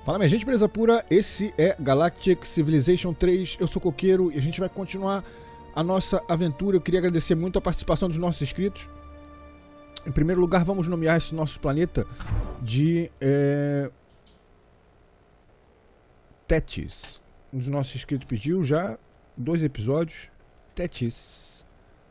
Fala minha gente, beleza pura? Esse é Galactic Civilization 3, eu sou Coqueiro e a gente vai continuar a nossa aventura. Eu queria agradecer muito a participação dos nossos inscritos. Em primeiro lugar, vamos nomear esse nosso planeta de Tétis. Um dos nossos inscritos pediu já 2 episódios. Tétis.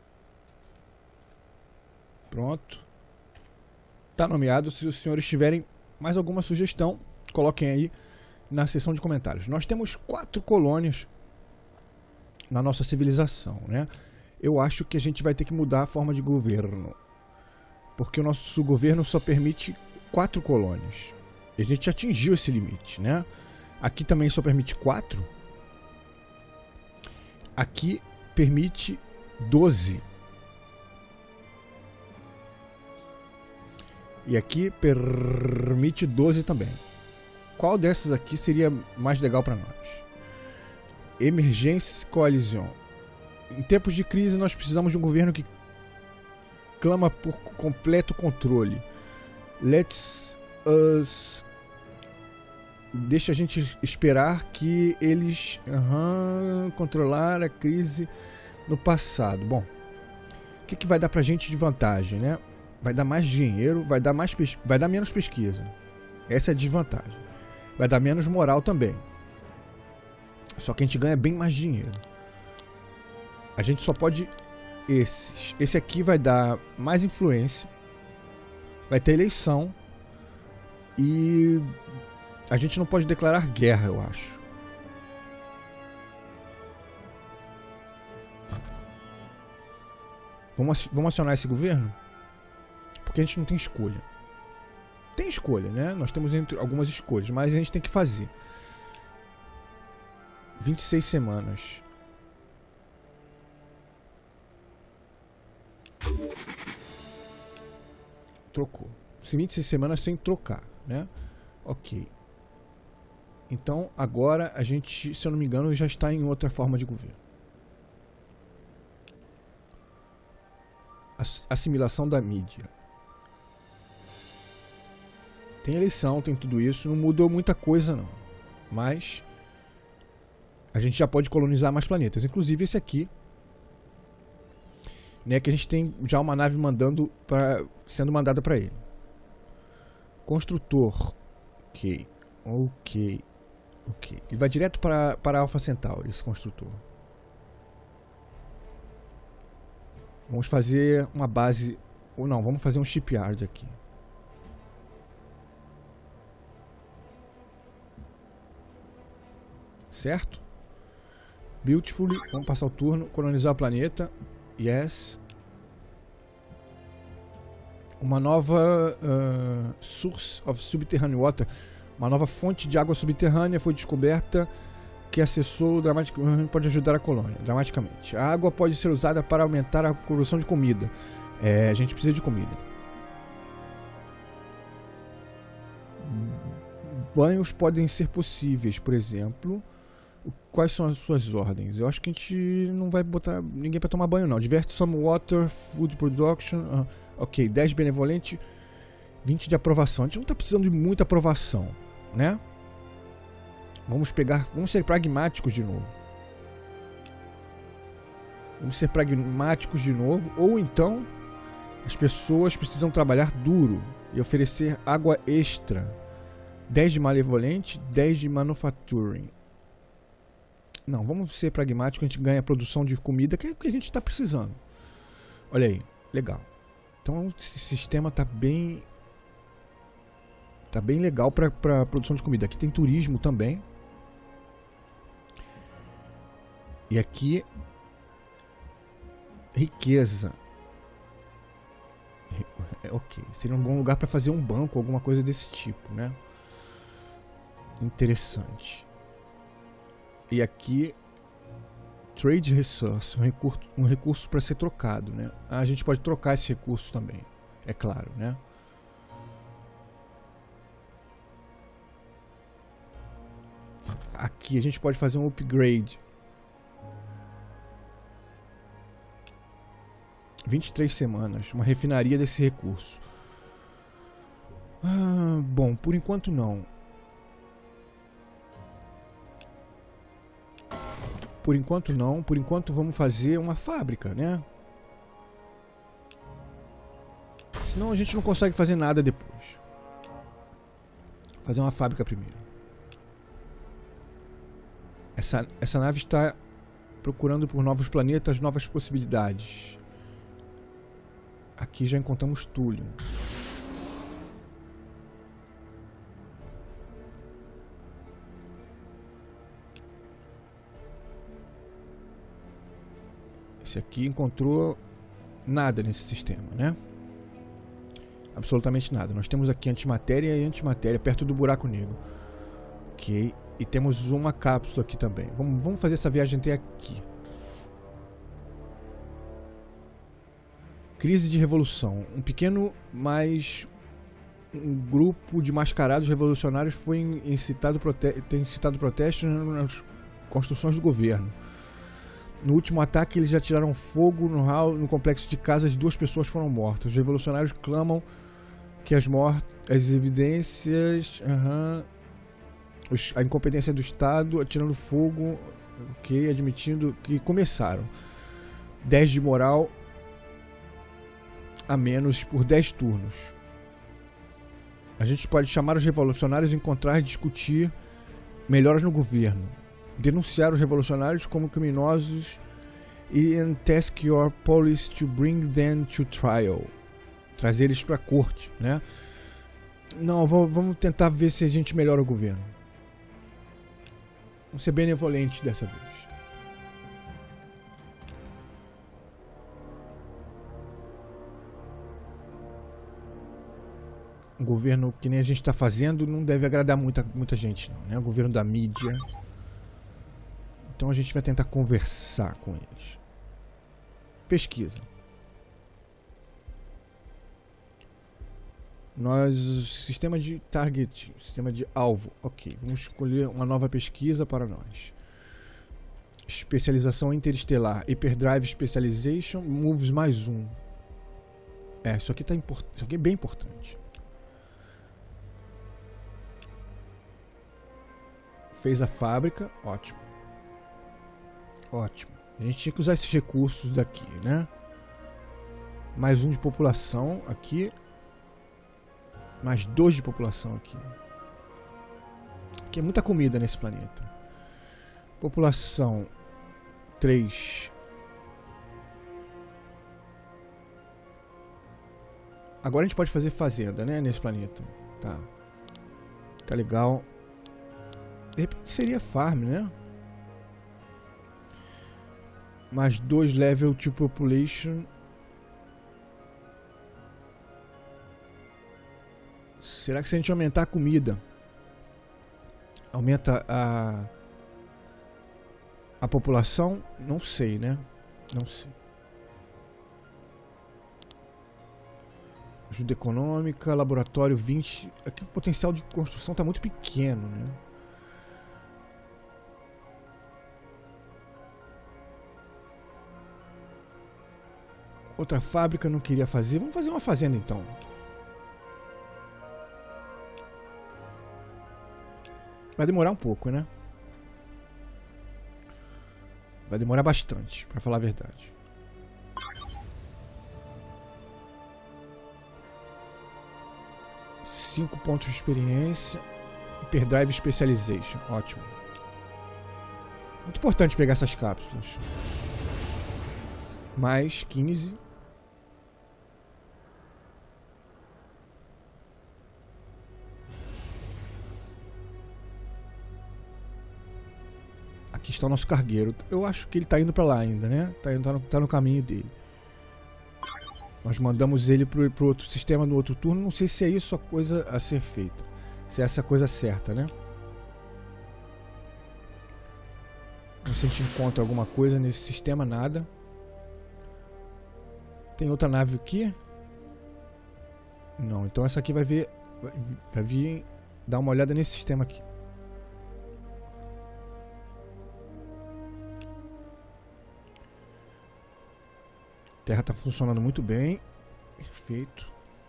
Pronto. Tá nomeado. Se os senhores tiverem mais alguma sugestão, coloquem aí na seção de comentários. Nós temos 4 colônias na nossa civilização, né? Eu acho que a gente vai ter que mudar a forma de governo, porque o nosso governo só permite 4 colônias. E a gente atingiu esse limite, né? Aqui também só permite 4. Aqui permite 12. E aqui permite 12 também. Qual dessas aqui seria mais legal para nós? Emergência Coalition. Em tempos de crise, nós precisamos de um governo que clama por completo controle. Let's us... Deixa a gente esperar que eles controlar a crise no passado. Bom, o que vai dar pra gente de vantagem, né? Vai dar mais dinheiro, vai dar menos pesquisa. Essa é a desvantagem. Vai dar menos moral também. Só que a gente ganha bem mais dinheiro. A gente só pode esses. Esse aqui vai dar mais influência. Vai ter eleição. E a gente não pode declarar guerra, eu acho. Vamos acionar esse governo? Porque a gente não tem escolha. Tem escolha, né? Nós temos algumas escolhas, mas a gente tem que fazer. 26 semanas. Trocou. 26 semanas sem trocar, né? Ok. Então, agora a gente, se eu não me engano, já está em outra forma de governo. Assimilação da mídia. Tem eleição, tem tudo isso. Não mudou muita coisa, não. Mas a gente já pode colonizar mais planetas. Inclusive esse aqui, né, que a gente tem já uma nave sendo mandada para ele. Construtor. Ok. Ele vai direto para Alpha Centauri, esse construtor. Vamos fazer uma base... Ou não, vamos fazer um shipyard aqui. Certo? Beautifully. Vamos passar o turno. Colonizar o planeta. Yes. Uma nova source of subterranean water. Uma nova fonte de água subterrânea foi descoberta que acessou dramaticamente, pode ajudar a colônia dramaticamente. A água pode ser usada para aumentar a produção de comida. A gente precisa de comida. Banhos podem ser possíveis, por exemplo. Quais são as suas ordens? Eu acho que a gente não vai botar ninguém para tomar banho, não. Divert some water, food production. Ok, 10 benevolente, 20 de aprovação. A gente não está precisando de muita aprovação, né? Vamos ser pragmáticos de novo. Ou então as pessoas precisam trabalhar duro e oferecer água extra. 10 de malevolente, 10 de manufacturing. Não, vamos ser pragmáticos. A gente ganha a produção de comida, que é o que a gente está precisando. Olha aí, legal. Então esse sistema está bem legal para produção de comida. Aqui tem turismo também. E aqui riqueza. Ok, seria um bom lugar para fazer um banco, alguma coisa desse tipo, né? Interessante. E aqui Trade Resource, um recurso para ser trocado, né? A gente pode trocar esse recurso também, é claro, né? Aqui a gente pode fazer um upgrade. 23 semanas, uma refinaria desse recurso. Bom, por enquanto não. Por enquanto não. Por enquanto vamos fazer uma fábrica, né? Senão a gente não consegue fazer nada depois. Fazer uma fábrica primeiro. Essa nave está procurando por novos planetas, novas possibilidades. Aqui já encontramos Thulium. Esse aqui encontrou nada nesse sistema, né? Absolutamente nada. Nós temos aqui antimatéria e antimatéria perto do buraco negro. Ok. E temos uma cápsula aqui também. Vamos fazer essa viagem até aqui. Crise de revolução. Um pequeno, mas um grupo de mascarados revolucionários foi tem incitado protestos nas construções do governo. No último ataque, eles já tiraram fogo no complexo de casas e 2 pessoas foram mortas. Os revolucionários clamam que as evidências... a incompetência do Estado, atirando fogo, ok, admitindo que começaram. 10 de moral a menos por 10 turnos. A gente pode chamar os revolucionários, encontrar e discutir melhoras no governo. Denunciar os revolucionários como criminosos e task your police to bring them to trial. Trazer eles para a corte, né? Não, vamos tentar ver se a gente melhora o governo. Vamos ser benevolentes dessa vez. Um governo que nem a gente está fazendo não deve agradar muita gente, não, né? O governo da mídia. Então a gente vai tentar conversar com eles. Pesquisa. Sistema de target, sistema de alvo. Ok, vamos escolher uma nova pesquisa para nós. Especialização interestelar. Hyperdrive Specialization. Moves mais 1. Isso aqui isso aqui é bem importante. Fez a fábrica. Ótimo. Ótimo. A gente tinha que usar esses recursos daqui, né? Mais 1 de população aqui. Mais 2 de população aqui. Aqui é muita comida nesse planeta. População 3. Agora a gente pode fazer fazenda, né? Nesse planeta. Tá. Tá legal. De repente seria farm, né? Mais 2 level to population. Será que se a gente aumentar a comida, aumenta a população? Não sei, né? Não sei. Ajuda econômica, laboratório 20. Aqui o potencial de construção está muito pequeno, né? Outra fábrica não queria fazer. Vamos fazer uma fazenda então. Vai demorar um pouco, né? Vai demorar bastante, pra falar a verdade. Cinco pontos de experiência. Hyperdrive Specialization. Ótimo. Muito importante pegar essas cápsulas. Mais 15. Aqui está o nosso cargueiro. Eu acho que ele está indo para lá ainda, né? Tá no caminho dele. Nós mandamos ele pro outro sistema no outro turno. Não sei se é isso a coisa a ser feita. Se é essa a coisa certa, né? Não sei se a gente encontra alguma coisa nesse sistema. Nada. Tem outra nave aqui? Não. Então essa aqui vai vir dar uma olhada nesse sistema aqui. A Terra está funcionando muito bem. Perfeito.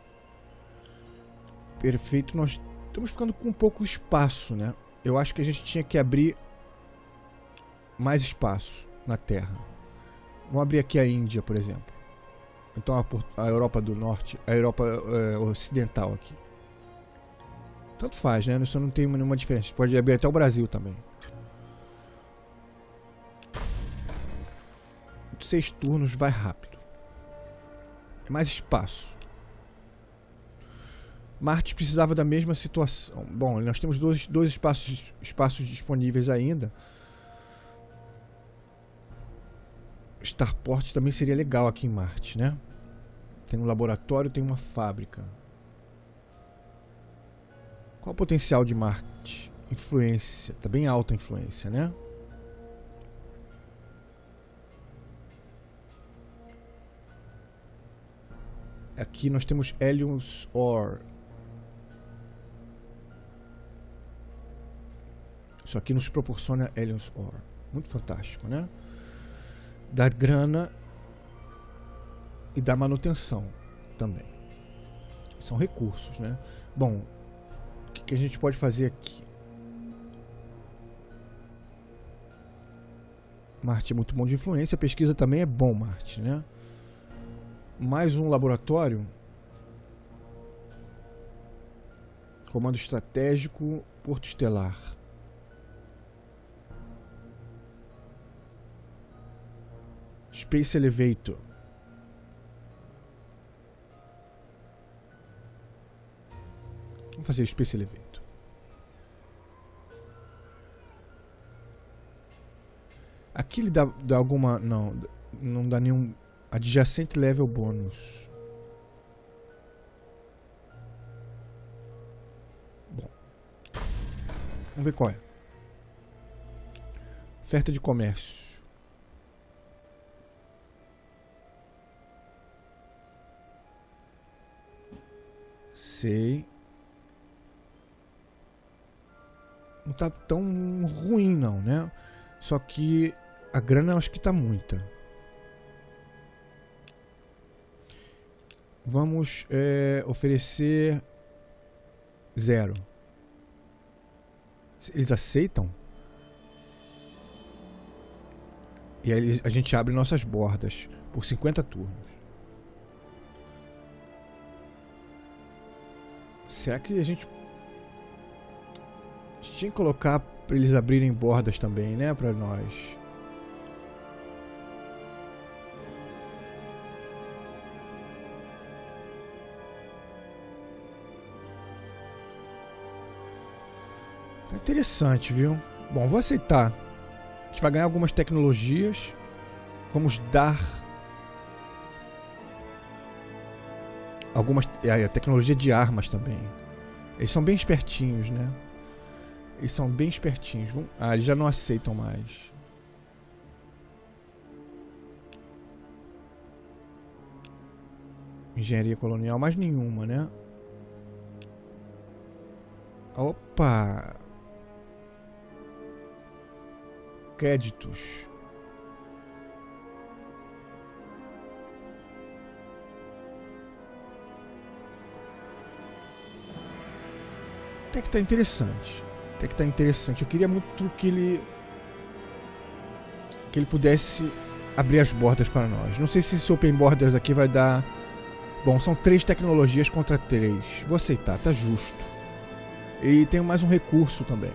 Perfeito. Nós estamos ficando com pouco espaço, né? Eu acho que a gente tinha que abrir mais espaço na Terra. Vamos abrir aqui a Índia, por exemplo. Então a Europa do Norte, a Europa ocidental aqui. Tanto faz, né? Isso não tem nenhuma diferença. Pode abrir até o Brasil também. 6 turnos, vai rápido. É mais espaço. Marte precisava da mesma situação. Bom, nós temos dois espaços disponíveis ainda. Starport também seria legal aqui em Marte, né? Tem um laboratório, tem uma fábrica. Qual o potencial de Marte? Influência. Tá bem alta a influência, né? Aqui nós temos Helion's Ore. Isso aqui nos proporciona Helion's Ore. Muito fantástico, né? Da grana e da manutenção também. São recursos, né? Bom, o que a gente pode fazer aqui? Marte é muito bom de influência. A pesquisa também é bom, Marte, né? Mais um laboratório. Comando estratégico, Porto Estelar. Space Elevator. Vamos fazer Space Elevator. Aqui ele dá alguma... Não dá nenhum... Adjacent Level Bônus. Bom. Vamos ver qual é. Oferta de comércio. Sei. Não tá tão ruim não, né? Só que a grana eu acho que tá muita. Vamos oferecer 0. Eles aceitam? E aí a gente abre nossas bordas por 50 turnos. Será que a gente tinha que colocar para eles abrirem bordas também, né? Para nós. Tá interessante, viu? Bom, vou aceitar. A gente vai ganhar algumas tecnologias. Vamos dar algumas... a tecnologia de armas também. Eles são bem espertinhos, né? Eles são bem espertinhos. Eles já não aceitam mais. Engenharia colonial, mais nenhuma, né? Opa! Créditos. Até que tá interessante. Até que tá interessante. Eu queria muito que ele pudesse abrir as bordas para nós. Não sei se esse Open Borders aqui vai dar... Bom, são 3 tecnologias contra 3. Vou aceitar, tá justo. E tem mais um recurso também.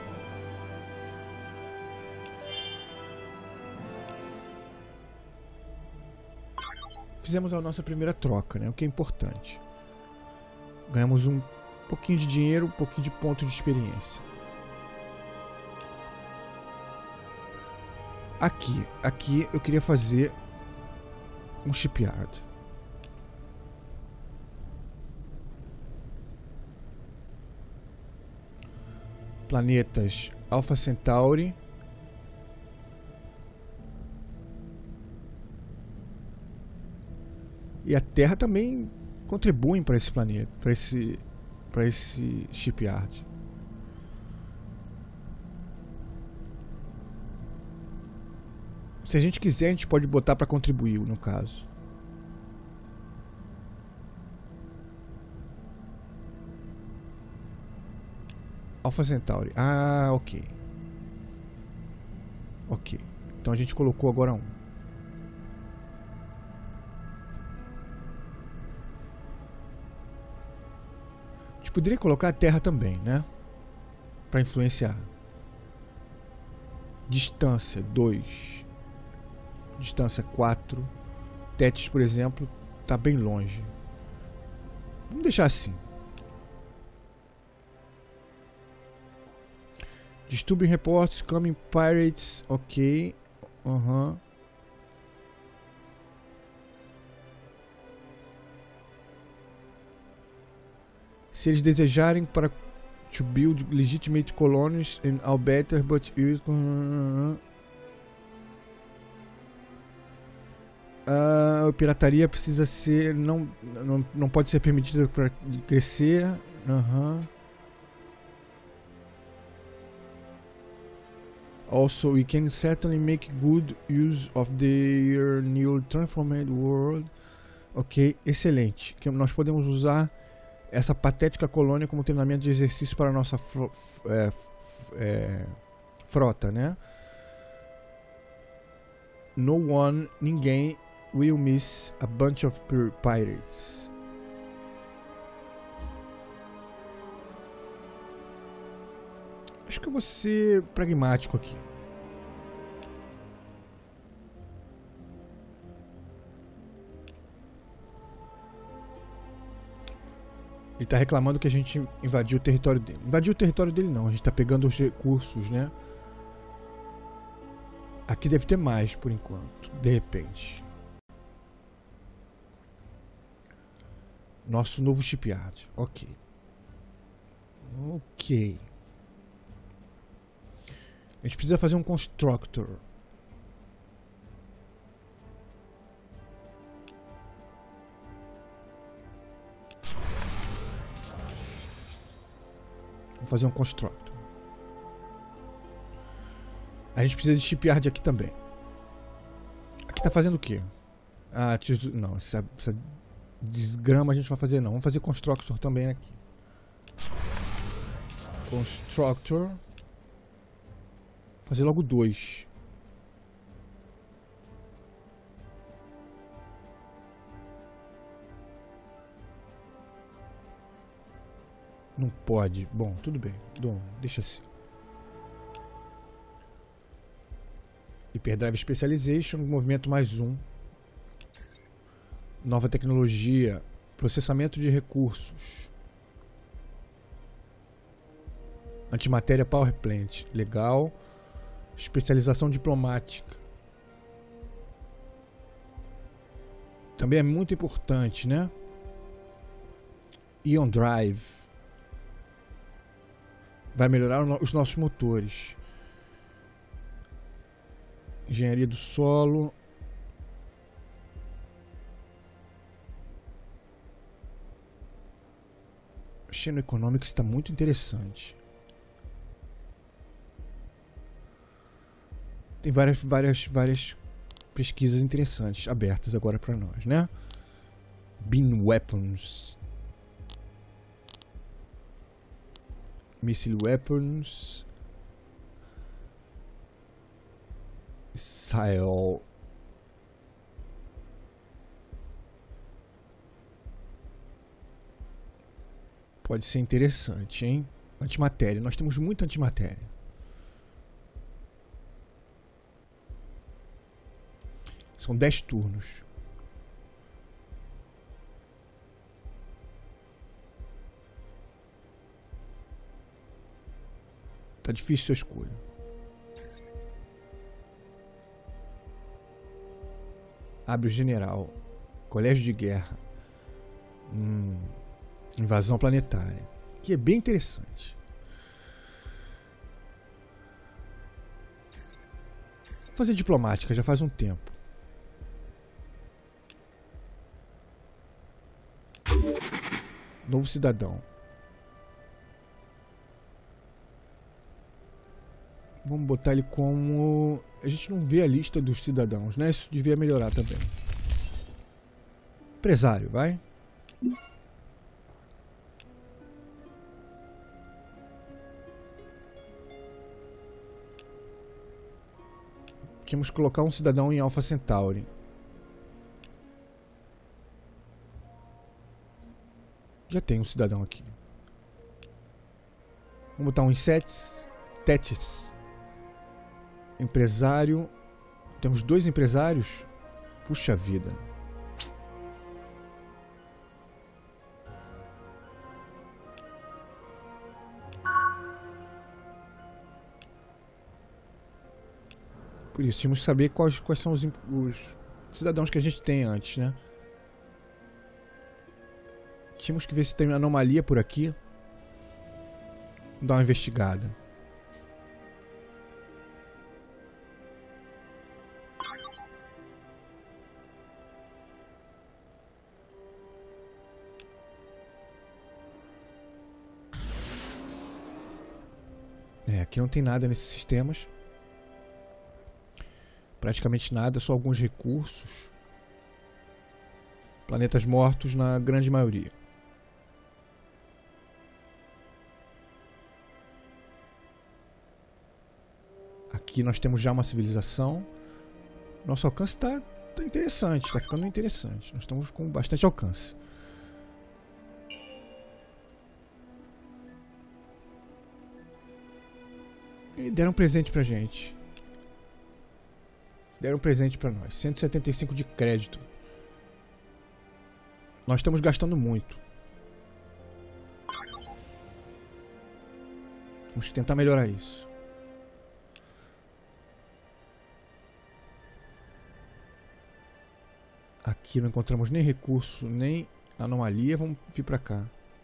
Fizemos a nossa primeira troca, né? O que é importante. Ganhamos um pouquinho de dinheiro, um pouquinho de ponto de experiência. Aqui eu queria fazer um shipyard. Planetas Alpha Centauri. E a Terra também contribuem para esse planeta, para esse shipyard. Se a gente quiser, a gente pode botar para contribuir, no caso. Alpha Centauri. Ah, ok. Ok. Então a gente colocou agora um. A gente poderia colocar a Terra também, né? Para influenciar. Distância 2. Distância 4. Tétis, por exemplo, tá bem longe. Vamos deixar assim. Disturbing reports, coming pirates, ok. Se eles desejarem para to build legitimate colonies and all better, but use a pirataria precisa ser não pode ser permitida para crescer. Also, we can certainly make good use of their new transformed world. Ok, excelente. Que nós podemos usar essa patética colônia como treinamento de exercício para a nossa frota, né? No one, ninguém, will miss a bunch of pirates. Acho que eu vou ser pragmático aqui. Ele está reclamando que a gente invadiu o território dele. Invadiu o território dele não, a gente está pegando os recursos, né? Aqui deve ter mais por enquanto, de repente. Nosso novo shipyard, ok. Ok. A gente precisa fazer um constructor. Vamos fazer um constructor. A gente precisa de shipyard aqui também. Aqui tá fazendo o quê? Ah, não, essa desgrama a gente vai fazer não. Vamos fazer constructor também aqui. Constructor. Fazer logo 2. Não pode. Bom, tudo bem. Deixa assim. Hyperdrive Specialization, movimento mais 1. Nova tecnologia. Processamento de recursos. Antimatéria Power Plant. Legal. Especialização diplomática. Também é muito importante, né? Ion Drive. Vai melhorar os nossos motores. Engenharia do solo. Xeno Economics está muito interessante. Tem várias pesquisas interessantes abertas agora para nós, né? Beam Weapons. Missile Weapons. Missile. Pode ser interessante, hein? Antimatéria. Nós temos muita antimatéria. São 10 turnos. Tá difícil a escolha. Abre o general. Colégio de guerra. Invasão planetária. Que é bem interessante. Vou fazer diplomática, já faz um tempo. Novo cidadão. Vamos botar ele como... A gente não vê a lista dos cidadãos, né? Isso devia melhorar também. Empresário, vai. Temos que colocar um cidadão em Alpha Centauri. Já tem um cidadão aqui. Vamos botar um Tetis. Empresário. Temos 2 empresários. Puxa vida. Por isso, tínhamos que saber quais são os cidadãos que a gente tem antes, né? Tínhamos que ver se tem anomalia por aqui. Vamos dar uma investigada. Aqui não tem nada nesses sistemas. Praticamente nada, só alguns recursos. Planetas mortos na grande maioria. Aqui nós temos já uma civilização. Nosso alcance está interessante, está ficando interessante. Nós estamos com bastante alcance. E deram um presente pra gente. Deram um presente pra nós. 175 de crédito. Nós estamos gastando muito. Vamos tentar melhorar isso. Aqui não encontramos nem recurso, nem anomalia. Vamos vir pra cá.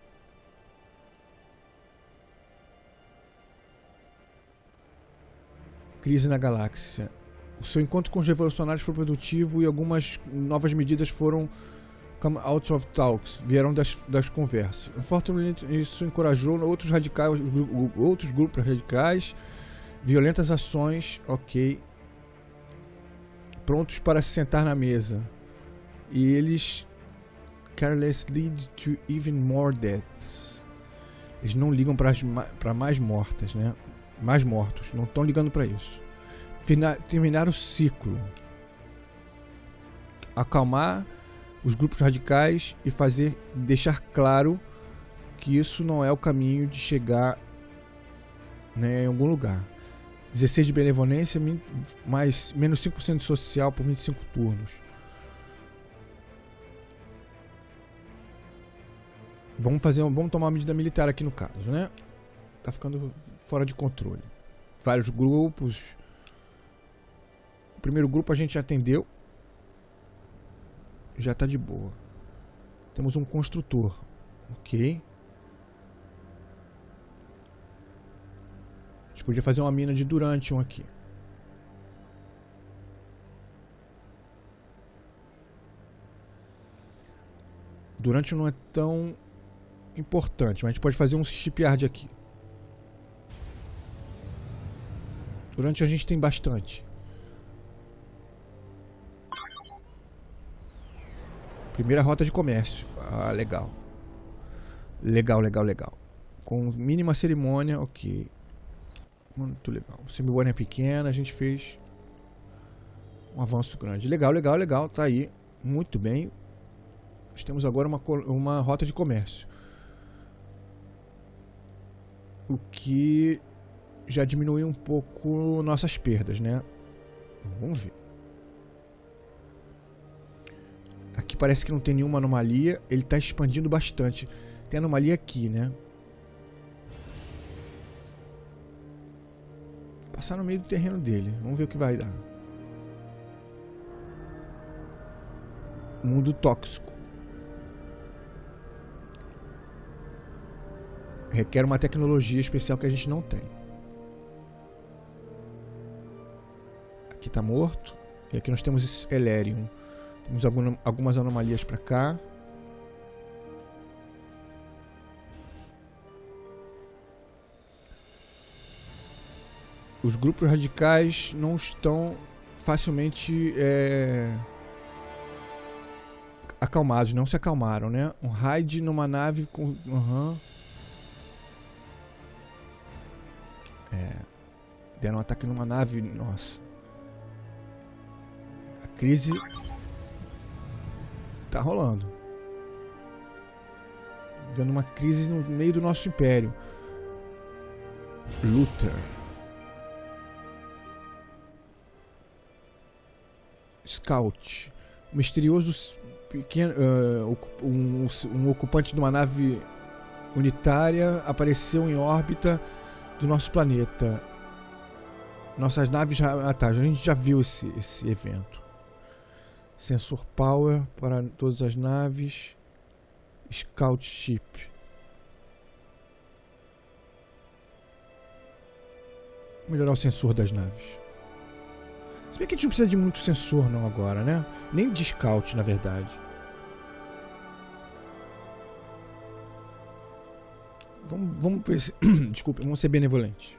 Crise na galáxia. O seu encontro com os revolucionários foi produtivo e algumas novas medidas foram come out of talks, vieram das conversas. Fortemente, isso encorajou outros grupos radicais, violentas ações, ok, prontos para se sentar na mesa. E eles careless lead to even more deaths. Eles não ligam para mais mortas, né? Mais mortos, não estão ligando para isso. Terminar o ciclo, acalmar os grupos radicais e deixar claro que isso não é o caminho de chegar, né, em algum lugar. 16 de benevolência, mais menos 5% de social por 25 turnos. Vamos tomar uma medida militar aqui no caso, né? Tá ficando fora de controle. Vários grupos. O primeiro grupo a gente já atendeu. Já tá de boa. Temos um construtor. Ok. A gente podia fazer uma mina de Durantium aqui. Durantium não é tão importante, mas a gente pode fazer um shipyard aqui. Durantium a gente tem bastante. Primeira rota de comércio. Ah, legal. Legal. Com mínima cerimônia, ok. Muito legal. Cerimônia pequena, a gente fez um avanço grande. Legal. Tá aí. Muito bem. Nós temos agora uma rota de comércio. O que já diminuiu um pouco nossas perdas, né? Vamos ver. Aqui parece que não tem nenhuma anomalia. Ele está expandindo bastante. Tem anomalia aqui, né? Vou passar no meio do terreno dele. Vamos ver o que vai dar. Mundo tóxico. Requer uma tecnologia especial que a gente não tem. Aqui está morto. E aqui nós temos Elerium. Temos algumas anomalias para cá. Os grupos radicais não estão facilmente acalmados. Não se acalmaram, né? Um raid numa nave com... Deram um ataque numa nave. Nossa. crise tá rolando. Vendo uma crise no meio do nosso império. Luther. Scout. Um misterioso pequeno, um ocupante de uma nave unitária apareceu em órbita do nosso planeta. Nossas naves já... Ah tá, a gente já viu esse evento. Sensor Power para todas as naves. Scout Ship. Melhorar o sensor das naves. Se bem que a gente não precisa de muito sensor não agora, né? Nem de Scout, na verdade. Vamos ver se... Desculpa, vamos ser benevolentes.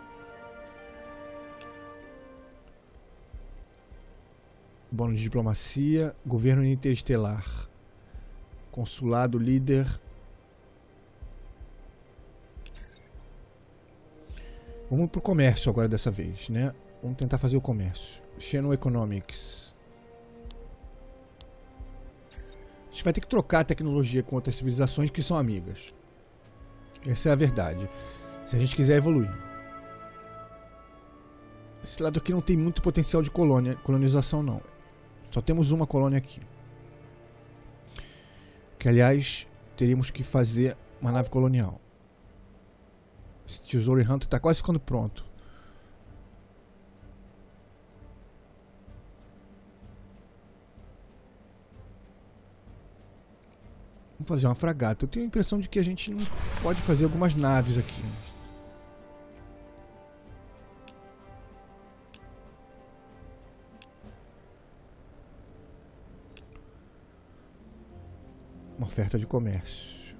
Bônus de diplomacia. Governo interestelar. Consulado, líder. Vamos pro comércio agora dessa vez, né? Vamos tentar fazer o comércio. Xeno Economics. A gente vai ter que trocar a tecnologia com outras civilizações que são amigas. Essa é a verdade. Se a gente quiser evoluir. Esse lado aqui não tem muito potencial de colonização, não. Só temos uma colônia aqui. Que, aliás, teríamos que fazer uma nave colonial. Esse Tesouro Hunter está quase ficando pronto. Vamos fazer uma fragata. Eu tenho a impressão de que a gente não pode fazer algumas naves aqui. Uma oferta de comércio.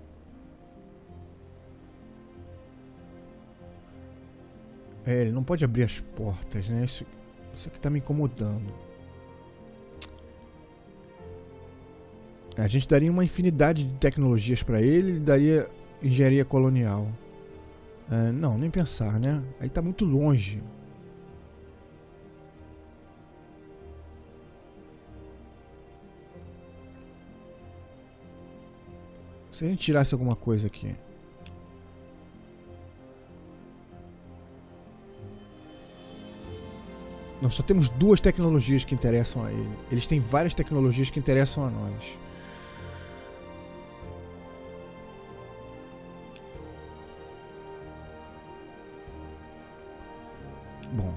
É, ele não pode abrir as portas, né? Isso aqui tá me incomodando. A gente daria uma infinidade de tecnologias para ele, ele daria engenharia colonial. É, não, nem pensar, né? Aí tá muito longe. Se a gente tirasse alguma coisa aqui. Nós só temos duas tecnologias que interessam a ele. Eles têm várias tecnologias que interessam a nós. Bom.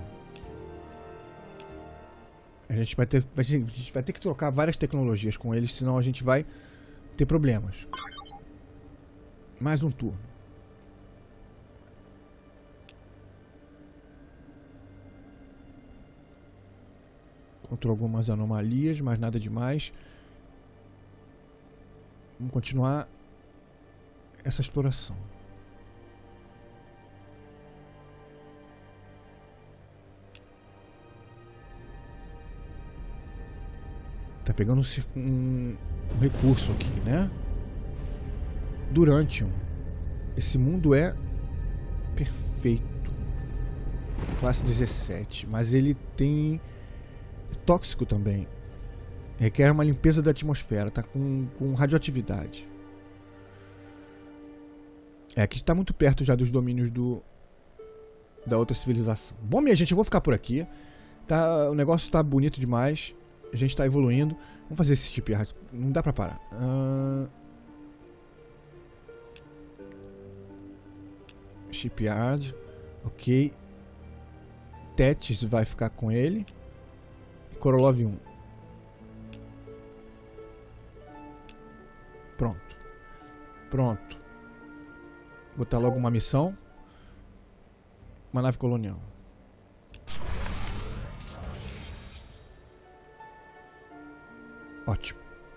A gente vai ter que trocar várias tecnologias com eles, senão a gente vai ter problemas. Mais um turno. Encontrou algumas anomalias, mas nada demais. Vamos continuar essa exploração. Tá pegando um recurso aqui, né? Durantium. Esse mundo é perfeito. Classe 17. Mas ele tem... É tóxico também. Requer uma limpeza da atmosfera. Tá com radioatividade. É, aqui está muito perto já dos domínios da outra civilização. Bom, minha gente, eu vou ficar por aqui. Tá, o negócio está bonito demais. A gente está evoluindo. Vamos fazer esse shipyard. Não dá pra parar. Shipyard. Ok. Tétis vai ficar com ele. E Korolov 1. Pronto. Pronto. Botar logo uma missão. Uma nave colonial. Ótimo.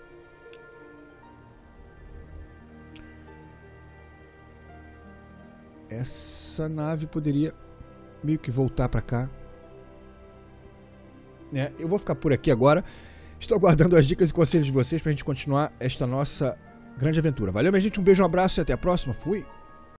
Essa nave poderia meio que voltar pra cá. Eu vou ficar por aqui agora. Estou aguardando as dicas e conselhos de vocês pra gente continuar esta nossa grande aventura. Valeu, minha gente. Um beijo, um abraço e até a próxima. Fui!